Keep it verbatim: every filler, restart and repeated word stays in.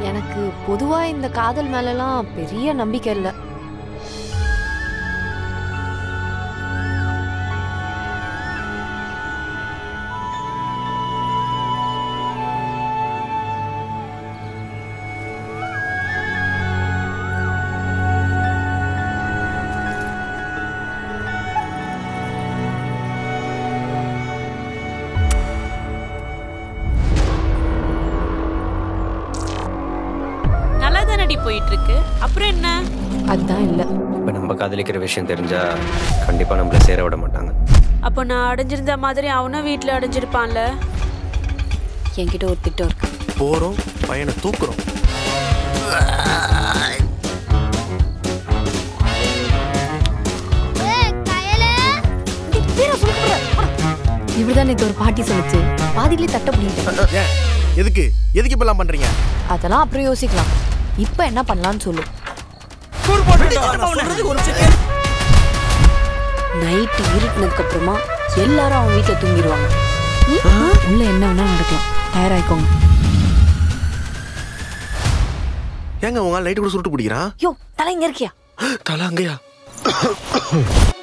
எனக்கு பொதுவா இந்த காதல் மேலலாம் பெரிய நம்பிக்கை இல்லை. போயிட்டு இருக்கு. அப்புறம் என்ன? அதான் இல்ல. இப்ப நம்ம காதலிக்கிற விஷயம் தெரிஞ்சா கண்டிப்பா நம்மள சேர விட மாட்டாங்க. அப்ப நான் அடைஞ்சிருந்த மாதிரி அவனும் வீட்டுல அடைஞ்சிருப்பான்ல. என்கிட்ட ஒரு திட்டம் இருக்கு. போறோம், பையனை தூக்குறோம். இப்படிதான் நேத்து ஒரு பாட்டி சொல்லுச்சு. பாதியிலே தட்ட பண்ணிட்டேன். எதுக்கு எதுக்கு இப்பெல்லாம் பண்றீங்க? அதெல்லாம் அப்புறம் யோசிக்கலாம். இப்ப என்ன பண்ணலாம்னு சொல்லு. நைட்டு இருட்டினதுக்கு அப்புறமா எல்லாரும் அவன் வீட்டுல தூங்கிடுவாங்க. உள்ள என்ன வேணா நடக்கலாம். தயாராயிக்கோங்க. ஏங்க உங்க லைட் கூட சுருட்டு பிடிக்கிறான்? யோ, தலை இங்க இருக்கியா? தலை அங்கயா?